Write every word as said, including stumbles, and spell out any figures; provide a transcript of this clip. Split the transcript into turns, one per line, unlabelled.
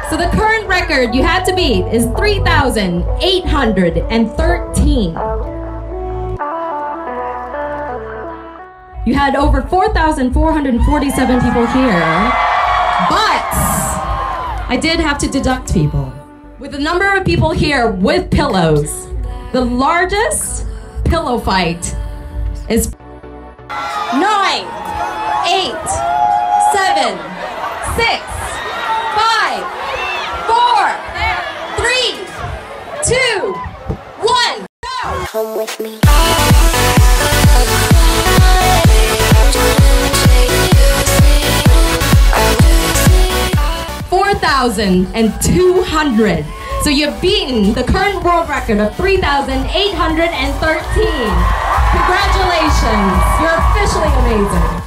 So the current record you had to beat is three thousand eight hundred thirteen. You had over four thousand four hundred forty-seven people here, but I did have to deduct people. With the number of people here with pillows, the largest pillow fight is nine, eight, seven, six, five, four, three, two, one, go! Come with me. four thousand two hundred. So you've beaten the current world record of three thousand eight hundred thirteen. Congratulations, you're officially amazing.